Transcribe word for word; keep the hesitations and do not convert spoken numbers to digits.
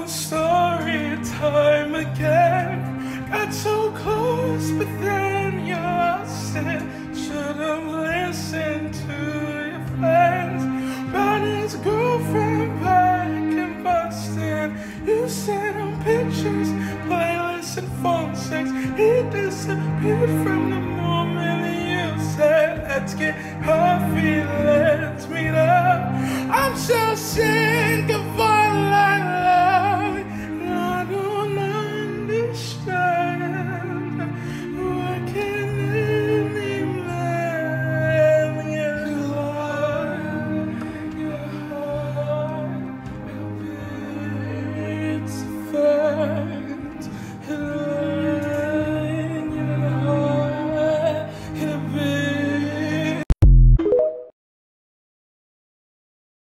the story time again. Got so close, but then you lost it. Should've listened to your friends. Got his girlfriend back in Boston. You sent him pictures, playlists and phone sex. He disappeared from the moment that you said, let's get coffee.